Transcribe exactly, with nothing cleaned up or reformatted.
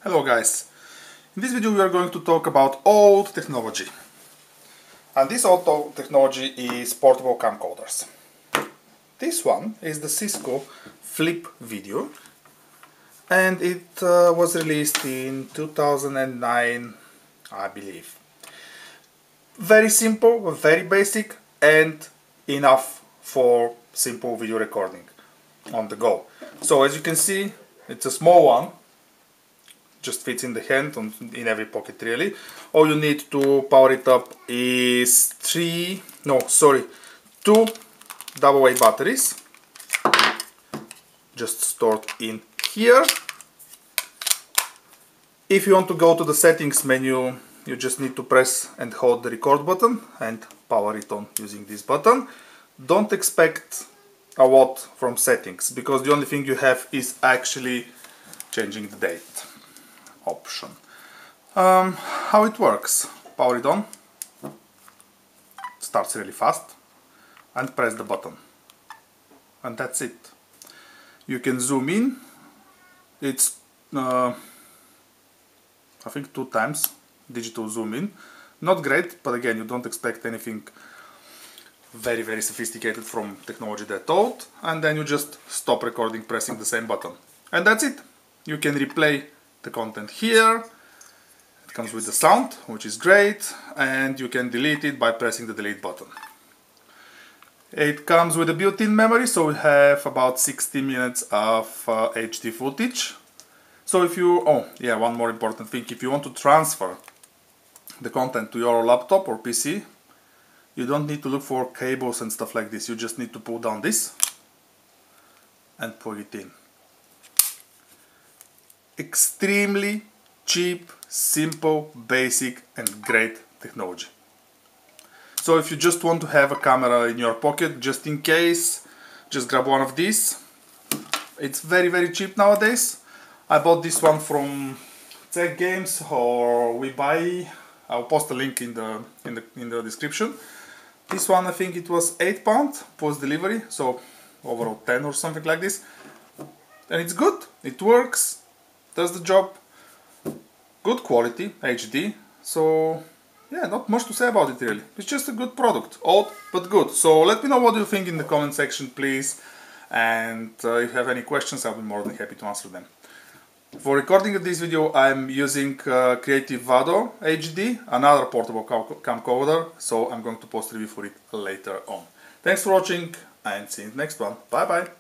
Hello guys, in this video we are going to talk about old technology, and this old technology is portable camcorders. This one is the Cisco Flip video, and it uh, was released in two thousand nine, I believe. Very simple, very basic, and enough for simple video recording on the go. So as you can see, it's a small one. Just fits in the hand, on, in every pocket really. All you need to power it up is three, no sorry, two double A batteries, just stored in here. If you want to go to the settings menu, you just need to press and hold the record button and power it on using this button. Don't expect a lot from settings, because the only thing you have is actually changing the date option. Um, how it works: power it on, starts really fast, and press the button, and that's it. You can zoom in. It's uh, I think two times digital zoom in. Not great, but again, you don't expect anything very very sophisticated from technology that old. And then you just stop recording pressing the same button, and that's it. You can replay the content here. It comes with the sound, which is great, and you can delete it by pressing the delete button. It comes with a built-in memory, so we have about sixty minutes of uh, H D footage. So if you, oh yeah, one more important thing, if you want to transfer the content to your laptop or P C, you don't need to look for cables and stuff like this. You just need to pull down this and plug it in. Extremely cheap, simple, basic, and great technology. So if you just want to have a camera in your pocket just in case, just grab one of these. It's very very cheap nowadays. I bought this one from Tech Games, or We Buy. I'll post a link in the in the in the description. This one, I think it was eight pounds post delivery, so overall ten or something like this. And it's good. It works. Does the job, good quality, H D, so yeah, not much to say about it really. It's just a good product, old but good. So let me know what you think in the comment section, please, and uh, if you have any questions, I'll be more than happy to answer them. For recording of this video, I'm using uh, Creative Vado H D, another portable camcorder, so I'm going to post a review for it later on. Thanks for watching, and see you in the next one. Bye bye!